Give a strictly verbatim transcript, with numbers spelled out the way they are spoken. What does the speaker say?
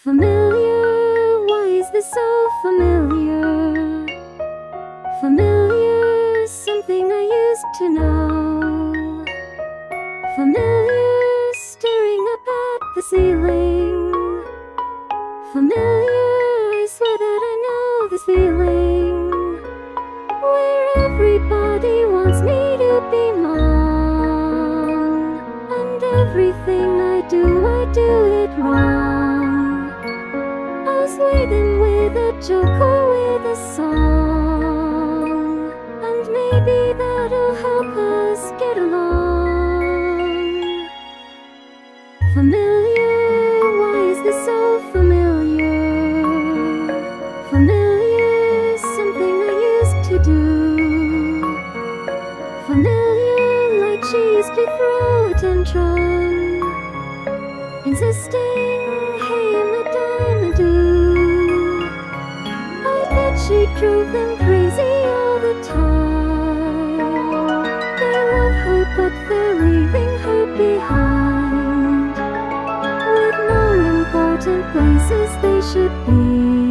Familiar, why is this so familiar? Familiar, something I used to know. Familiar, staring up at the ceiling. Familiar, I swear that I know this feeling, where everybody wants me to be mom, and everything I do, I do it wrong. I was waiting with a joke or with a song, and maybe that'll help us get along. Familiar, why is this so familiar? Familiar, something I used to do. Familiar, like she used to throw a tantrum, insisting, hey, I'm a dime a do. I bet she drove them crazy all the time. They love her, but they're leaving her behind, with more important places they should be.